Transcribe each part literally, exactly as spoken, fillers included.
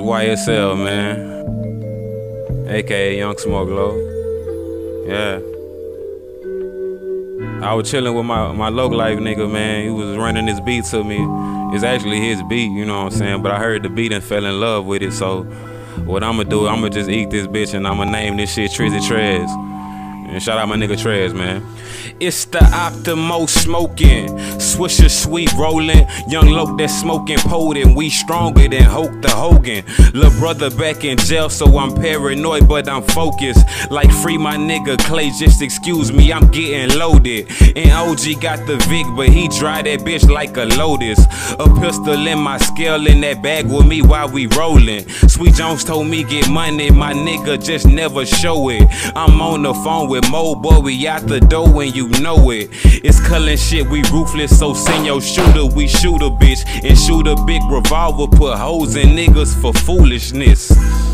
Y S L, man. A K A Young Smoke Low. Yeah. I was chilling with my, my low life nigga, man. He was running this beat to me. It's actually his beat, you know what I'm saying? But I heard the beat and fell in love with it, so what I'ma do, I'ma just eat this bitch and I'ma name this shit Trizzy Trez. And shout out my nigga Trez, man. It's the Optimo smoking, Swisher sweet rolling, young Loc that's smoking potent. We stronger than Hulk the Hogan. Lil' brother back in jail, so I'm paranoid, but I'm focused. Like free my nigga Clay, just excuse me, I'm getting loaded. And O G got the Vic, but he dry that bitch like a Lotus. A pistol in my scale in that bag with me while we rolling. Sweet Jones told me get money, my nigga just never show it. I'm on the phone with Mo, boy, we out the door when you know it. It's Cullen shit, we ruthless, so send your shooter, we shoot a bitch. And shoot a big revolver, put hoes in niggas for foolishness.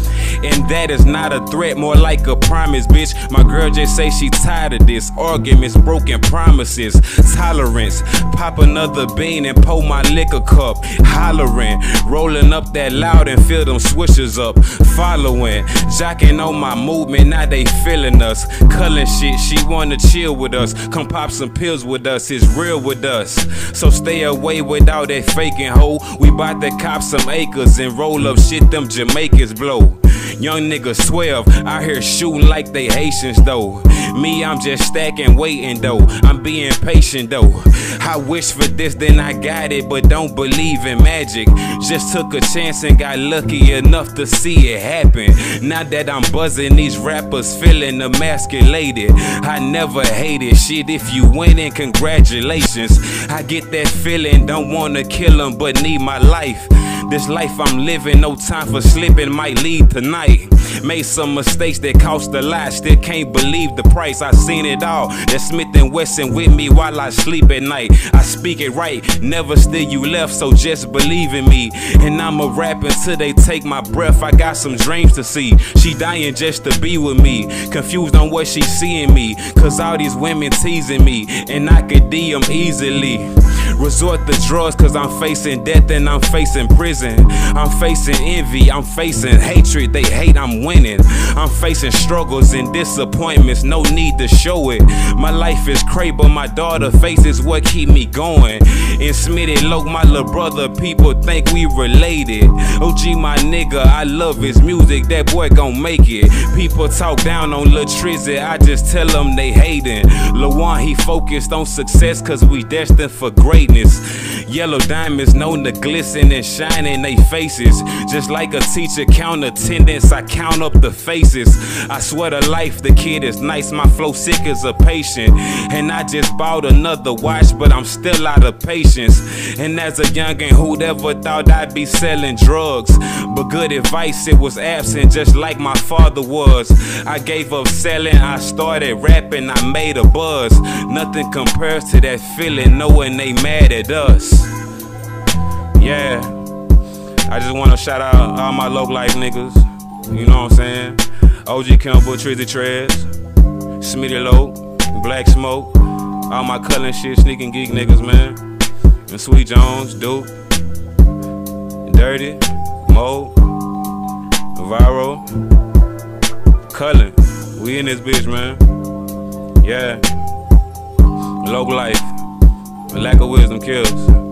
And that is not a threat, more like a promise, bitch. My girl just say she tired of this. Arguments, broken promises, tolerance. Pop another bean and pour my liquor cup. Hollering, rolling up that loud and fill them swishers up. Following, jocking on my movement, now they feeling us. Cullen shit, she wanna chill with us. Come pop some pills with us, it's real with us. So stay away with all that faking hoe. We bout to cop some acres and roll up shit them Jamaicans blow. Young niggas twelve, out here shooting like they Haitians though. Me, I'm just stacking, waiting though. I'm being patient though. I wish for this, then I got it, but don't believe in magic. Just took a chance and got lucky enough to see it happen. Now that I'm buzzing, these rappers feeling emasculated. I never hated shit. If you winning, congratulations. I get that feeling, don't wanna kill them, but need my life. This life I'm living, no time for slipping, might lead tonight. Made some mistakes that cost a lot, still can't believe the price. I seen it all, that Smith and Wesson with me while I sleep at night. I speak it right, never steal you left, so just believe in me. And I'ma rap until they take my breath, I got some dreams to see. She dying just to be with me, confused on what she seeing me. Cause all these women teasing me, and I could D them easily. Resort to drugs cause I'm facing death and I'm facing prison. I'm facing envy, I'm facing hatred, they hate I'm winning. I'm facing struggles and disappointments, no need to show it. My life is crazy, but my daughter face is what keep me going. And Smitty Loc, my little brother, people think we related. O G my nigga, I love his music, that boy gon' make it. People talk down on Lil Trizzy, I just tell them they hating. Lil Juan, he focused on success cause we destined for greatness. Yellow diamonds known to glisten and shine in they faces. Just like a teacher count attendance, I count up the faces. I swear to life, the kid is nice, my flow sick as a patient. And I just bought another watch, but I'm still out of patience. And as a youngin', who'd ever thought I'd be selling drugs? But good advice, it was absent, just like my father was. I gave up selling, I started rapping, I made a buzz. Nothing compares to that feeling, knowing they mad at us. Yeah, I just wanna shout out all my low life niggas. You know what I'm saying? O G Campbell, Trizzy Trez, Smitty Loc, Black Smoke, all my Cullen shit, sneaking geek niggas, man. And Sweet Jones, Duke, Dirty, Mo, Navarro, Cullen. We in this bitch, man. Yeah. Low life. A lack of wisdom kills.